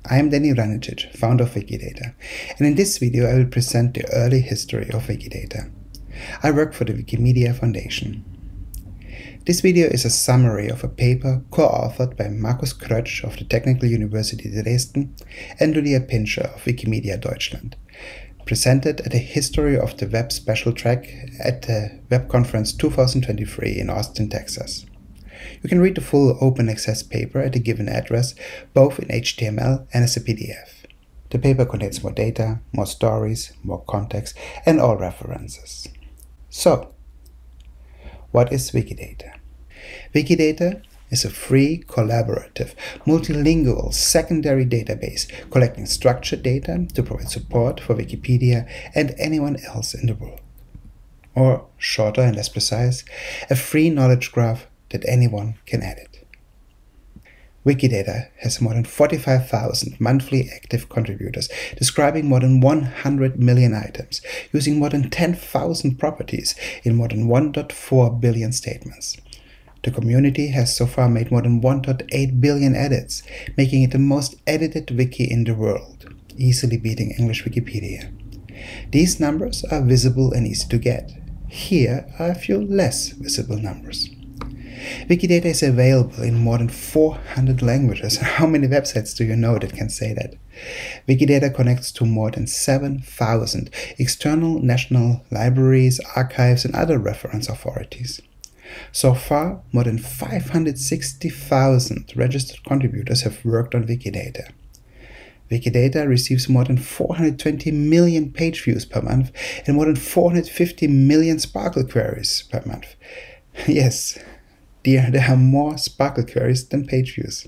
I am Danny Ranicic, founder of Wikidata, and in this video I will present the early history of Wikidata. I work for the Wikimedia Foundation. This video is a summary of a paper co-authored by Markus Krötsch of the Technical University Dresden and Lydia Pinscher of Wikimedia Deutschland, presented at the History of the Web special track at the Web Conference 2023 in Austin, Texas. You can read the full open access paper at a given address, both in HTML and as a PDF. The paper contains more data, more stories, more context, and all references. So, what is Wikidata? Wikidata is a free, collaborative, multilingual secondary database collecting structured data to provide support for Wikipedia and anyone else in the world. Or, shorter and less precise, a free knowledge graph that anyone can edit. Wikidata has more than 45,000 monthly active contributors, describing more than 100 million items, using more than 10,000 properties in more than 1.4 billion statements. The community has so far made more than 1.8 billion edits, making it the most edited wiki in the world, easily beating English Wikipedia. These numbers are visible and easy to get. Here are a few less visible numbers. Wikidata is available in more than 400 languages. How many websites do you know that can say that? Wikidata connects to more than 7,000 external national libraries, archives, and other reference authorities. So far, more than 560,000 registered contributors have worked on Wikidata. Wikidata receives more than 420 million page views per month and more than 450 million Sparkle queries per month. Yes, there are more Sparkle queries than page views.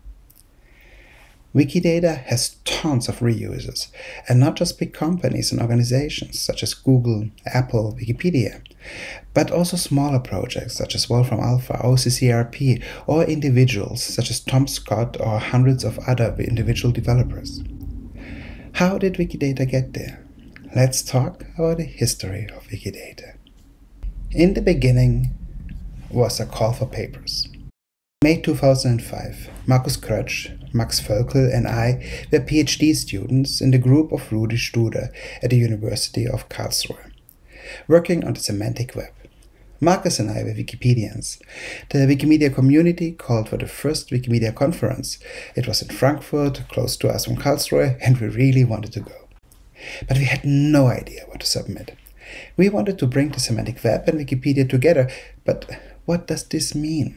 Wikidata has tons of reusers, and not just big companies and organizations such as Google, Apple, Wikipedia, but also smaller projects such as Wolfram Alpha, OCCRP, or individuals such as Tom Scott or hundreds of other individual developers. How did Wikidata get there? Let's talk about the history of Wikidata. In the beginning was a call for papers. In May 2005, Markus Krötsch, Max Völkel, and I were PhD students in the group of Rudi Studer at the University of Karlsruhe, working on the semantic web. Markus and I were Wikipedians. The Wikimedia community called for the first Wikimedia conference. It was in Frankfurt, close to us from Karlsruhe, and we really wanted to go. But we had no idea what to submit. We wanted to bring the semantic web and Wikipedia together, but what does this mean?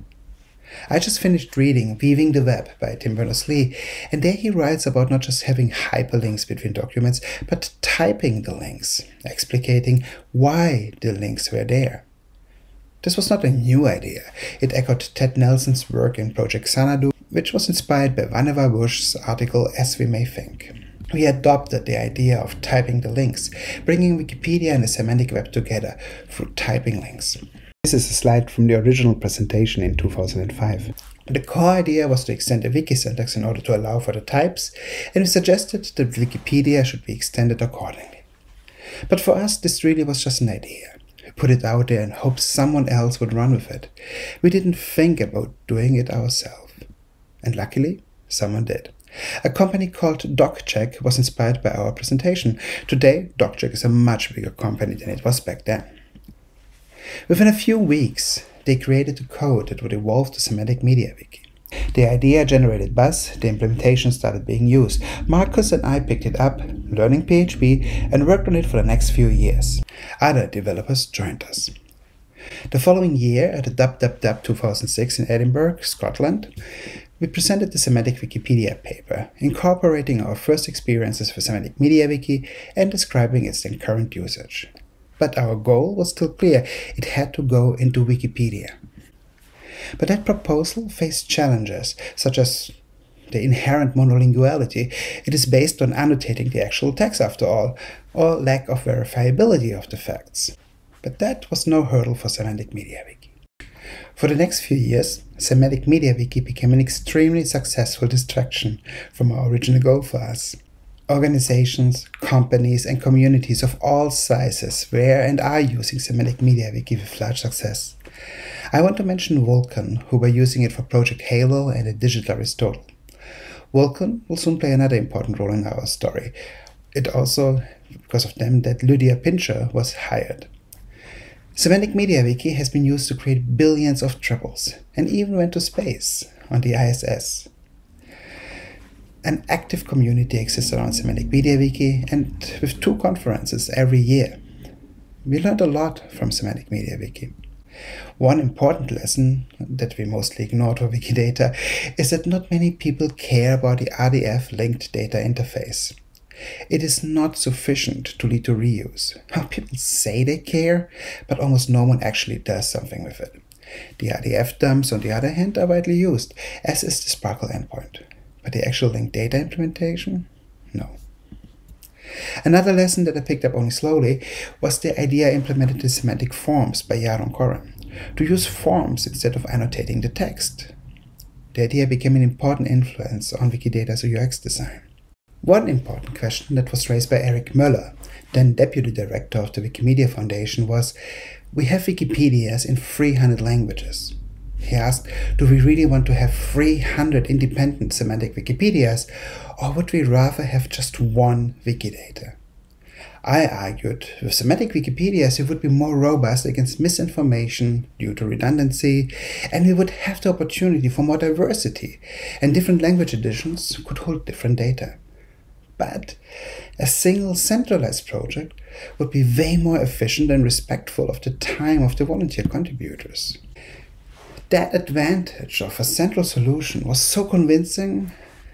I just finished reading Weaving the Web by Tim Berners-Lee, and there he writes about not just having hyperlinks between documents, but typing the links, explicating why the links were there. This was not a new idea. It echoed Ted Nelson's work in Project Xanadu, which was inspired by Vannevar Bush's article As We May Think. We adopted the idea of typing the links, bringing Wikipedia and the semantic web together through typing links. This is a slide from the original presentation in 2005. The core idea was to extend the wiki syntax in order to allow for the types, and we suggested that Wikipedia should be extended accordingly. But for us, this really was just an idea. We put it out there and hoped someone else would run with it. We didn't think about doing it ourselves. And luckily, someone did. A company called DocCheck was inspired by our presentation. Today, DocCheck is a much bigger company than it was back then. Within a few weeks, they created the code that would evolve the semantic media wiki. The idea generated buzz, the implementation started being used. Markus and I picked it up, learning PHP, and worked on it for the next few years. Other developers joined us. The following year, at the WWW 2006 in Edinburgh, Scotland, we presented the Semantic Wikipedia paper, incorporating our first experiences with Semantic Media Wiki and describing its then current usage. But our goal was still clear. It had to go into Wikipedia. But that proposal faced challenges, such as the inherent monolinguality. It is based on annotating the actual text after all, or lack of verifiability of the facts. But that was no hurdle for Semantic Media Wiki. For the next few years, Semantic Media Wiki became an extremely successful distraction from our original goal for us. Organizations, companies, and communities of all sizes were and are using Semantic Media Wiki with large success. I want to mention Vulkan, who were using it for Project Halo and a Digital Aristotle. Vulkan will soon play another important role in our story. It also, because of them, that Lydia Pincher was hired. Semantic Media Wiki has been used to create billions of triples, and even went to space on the ISS. An active community exists around Semantic Media Wiki, and with 2 conferences every year. We learned a lot from Semantic Media Wiki. One important lesson that we mostly ignored for Wikidata is that not many people care about the RDF linked data interface. It is not sufficient to lead to reuse. People say they care, but almost no one actually does something with it. The RDF dumps, on the other hand, are widely used, as is the Sparkle endpoint. But the actual linked data implementation? No. Another lesson that I picked up only slowly was the idea implemented in semantic forms by Yaron Koren, to use forms instead of annotating the text. The idea became an important influence on Wikidata's UX design. One important question that was raised by Eric Möller, then Deputy Director of the Wikimedia Foundation, was, we have Wikipedias in 300 languages. He asked, do we really want to have 300 independent semantic Wikipedias, or would we rather have just one Wikidata? I argued, with semantic Wikipedias, it would be more robust against misinformation due to redundancy, and we would have the opportunity for more diversity, and different language editions could hold different data. But a single centralized project would be way more efficient and respectful of the time of the volunteer contributors. That advantage of a central solution was so convincing,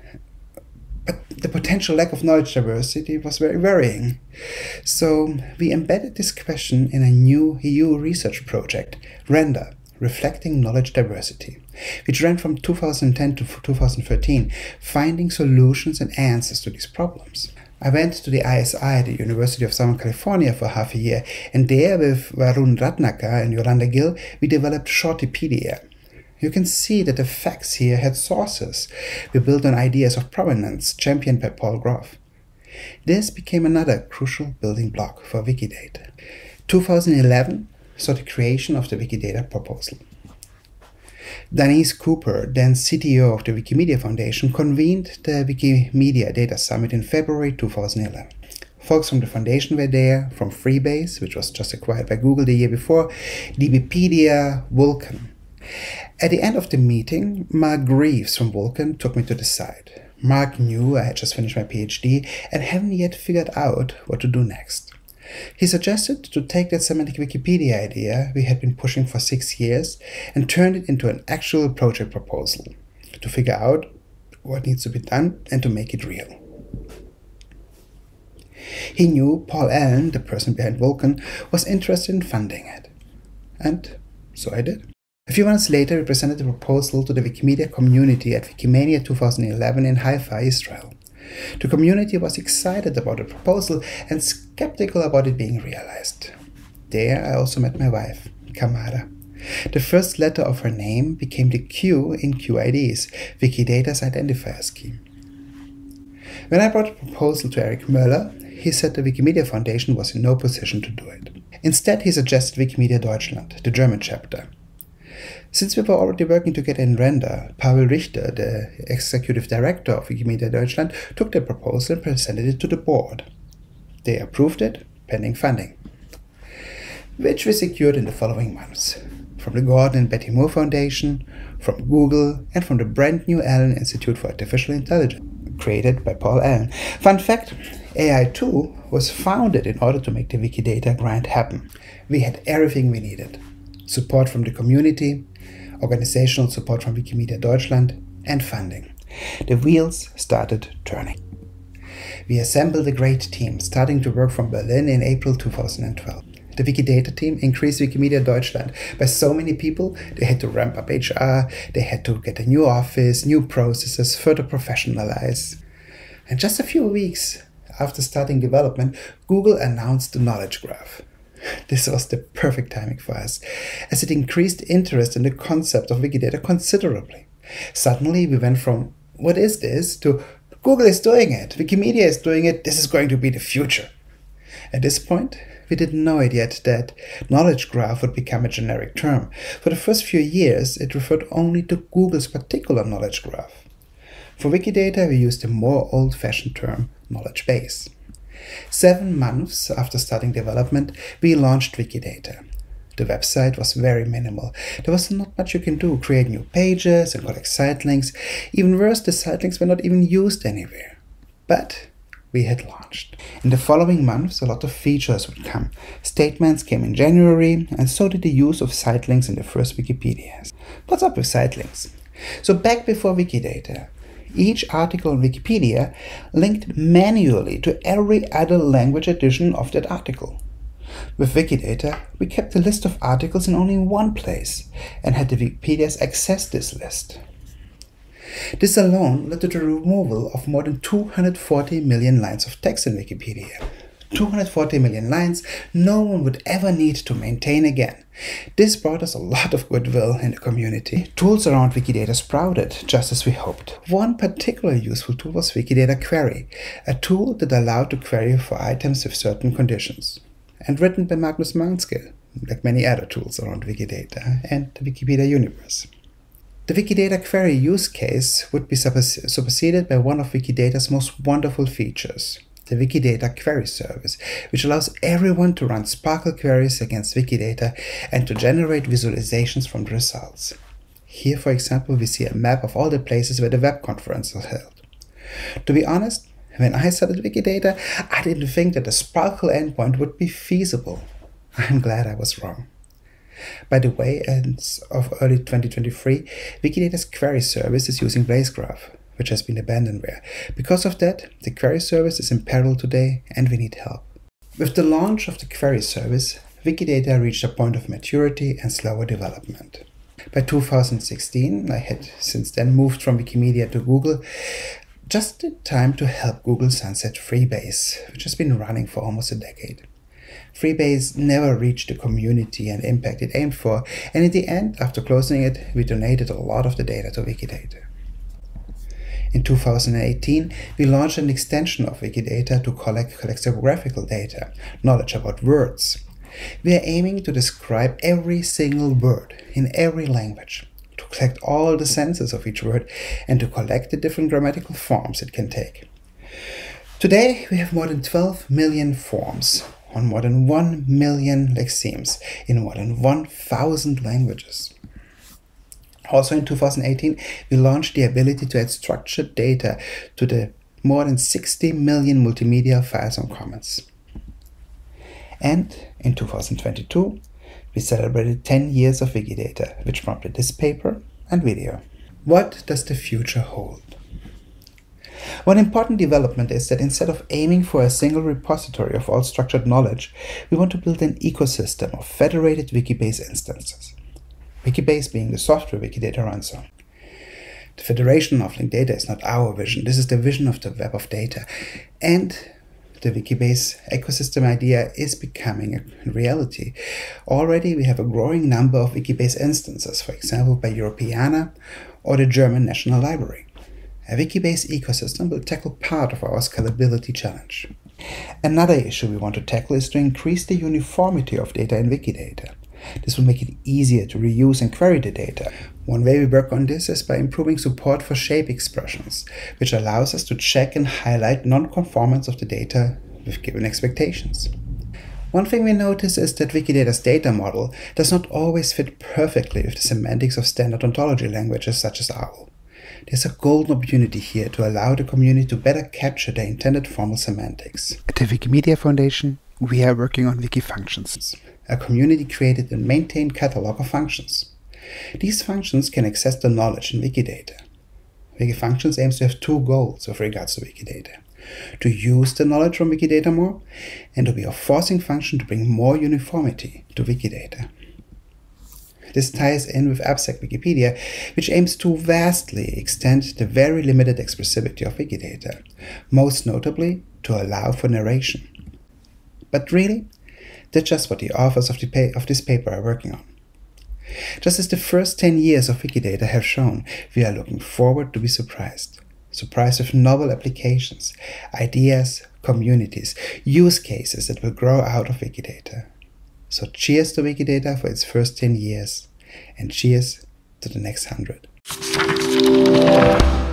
but the potential lack of knowledge diversity was very worrying. So we embedded this question in a new EU research project, RENDER, Reflecting Knowledge Diversity, which ran from 2010 to 2013, finding solutions and answers to these problems. I went to the ISI at the University of Southern California for half a year, and there with Varun Ratnakar and Yolanda Gill, we developed Shortipedia. You can see that the facts here had sources. We built on ideas of provenance championed by Paul Groff. This became another crucial building block for Wikidata. 2011 saw the creation of the Wikidata proposal. Denise Cooper, then CTO of the Wikimedia Foundation, convened the Wikimedia Data Summit in February 2011. Folks from the foundation were there, from Freebase, which was just acquired by Google the year before, DBpedia, Vulkan. At the end of the meeting, Mark Greaves from Vulkan took me to the side. Mark knew I had just finished my PhD and hadn't yet figured out what to do next. He suggested to take that semantic Wikipedia idea we had been pushing for 6 years and turn it into an actual project proposal, to figure out what needs to be done and to make it real. He knew Paul Allen, the person behind Vulkan, was interested in funding it. And so I did. A few months later, we presented the proposal to the Wikimedia community at Wikimania 2011 in Haifa, Israel. The community was excited about the proposal and skeptical about it being realized. There I also met my wife, Kamara. The first letter of her name became the Q in QIDs, Wikidata's identifier scheme. When I brought the proposal to Eric Möller, he said the Wikimedia Foundation was in no position to do it. Instead, he suggested Wikimedia Deutschland, the German chapter. Since we were already working together in Render, Pavel Richter, the executive director of Wikimedia Deutschland, took the proposal and presented it to the board. They approved it, pending funding, which we secured in the following months, from the Gordon and Betty Moore Foundation, from Google, and from the brand new Allen Institute for Artificial Intelligence, created by Paul Allen. Fun fact, AI2 was founded in order to make the Wikidata grant happen. We had everything we needed. Support from the community, organizational support from Wikimedia Deutschland, and funding. The wheels started turning. We assembled a great team, starting to work from Berlin in April 2012. The Wikidata team increased Wikimedia Deutschland by so many people, they had to ramp up HR, they had to get a new office, new processes, further professionalize. And just a few weeks after starting development, Google announced the Knowledge Graph. This was the perfect timing for us, as it increased interest in the concept of Wikidata considerably. Suddenly we went from, what is this, to Google is doing it, Wikimedia is doing it, this is going to be the future. At this point, we didn't know it yet that Knowledge Graph would become a generic term. For the first few years, it referred only to Google's particular Knowledge Graph. For Wikidata, we use the more old-fashioned term knowledge base. 7 months after starting development, we launched Wikidata. The website was very minimal. There was not much you can do, create new pages and collect site links. Even worse, the site links were not even used anywhere. But we had launched. In the following months, a lot of features would come. Statements came in January, and so did the use of site links in the first Wikipedias. What's up with site links? So back before Wikidata, each article on Wikipedia linked manually to every other language edition of that article. With Wikidata, we kept the list of articles in only one place and had the Wikipedias access this list. This alone led to the removal of more than 240 million lines of text in Wikipedia. 240 million lines no one would ever need to maintain again. This brought us a lot of goodwill in the community. Tools around Wikidata sprouted, just as we hoped. One particularly useful tool was Wikidata Query, a tool that allowed to query for items with certain conditions, and written by Magnus Manske, like many other tools around Wikidata and the Wikipedia universe. The Wikidata Query use case would be superseded by one of Wikidata's most wonderful features, the Wikidata Query Service, which allows everyone to run Sparkle queries against Wikidata and to generate visualizations from the results. Here, for example, we see a map of all the places where the web conference was held. To be honest, when I started Wikidata, I didn't think that a Sparkle endpoint would be feasible. I'm glad I was wrong. By the way, as of early 2023, Wikidata's query service is using BlazeGraph, which has been abandonware. Because of that, the query service is in peril today and we need help. With the launch of the query service, Wikidata reached a point of maturity and slower development. By 2016, I had since then moved from Wikimedia to Google, just in time to help Google sunset Freebase, which has been running for almost a decade. Freebase never reached the community and impact it aimed for, and in the end, after closing it, we donated a lot of the data to Wikidata. In 2018, we launched an extension of Wikidata to collect lexicographical data, knowledge about words. We are aiming to describe every single word in every language, to collect all the senses of each word, and to collect the different grammatical forms it can take. Today, we have more than 12 million forms on more than 1 million lexemes in more than 1,000 languages. Also in 2018, we launched the ability to add structured data to the more than 60 million multimedia files on Commons. And in 2022, we celebrated 10 years of Wikidata, which prompted this paper and video. What does the future hold? One important development is that instead of aiming for a single repository of all structured knowledge, we want to build an ecosystem of federated Wikibase instances. Wikibase being the software Wikidata runs on. The federation of linked data is not our vision, this is the vision of the web of data. And the Wikibase ecosystem idea is becoming a reality. Already we have a growing number of Wikibase instances, for example by Europeana or the German National Library. A Wikibase ecosystem will tackle part of our scalability challenge. Another issue we want to tackle is to increase the uniformity of data in Wikidata. This will make it easier to reuse and query the data. One way we work on this is by improving support for shape expressions, which allows us to check and highlight non-conformance of the data with given expectations. One thing we notice is that Wikidata's data model does not always fit perfectly with the semantics of standard ontology languages such as OWL. There's a golden opportunity here to allow the community to better capture the intended formal semantics. At the Wikimedia Foundation, we are working on Wikifunctions, a community-created and maintained catalog of functions. These functions can access the knowledge in Wikidata. Wikifunctions aims to have 2 goals with regards to Wikidata: to use the knowledge from Wikidata more, and to be a forcing function to bring more uniformity to Wikidata. This ties in with Abstract Wikipedia, which aims to vastly extend the very limited expressivity of Wikidata, most notably to allow for narration. But really, that's just what the authors of this paper are working on. Just as the first 10 years of Wikidata have shown, we are looking forward to be surprised. Surprised with novel applications, ideas, communities, use cases that will grow out of Wikidata. So cheers to Wikidata for its first 10 years, and cheers to the next 100.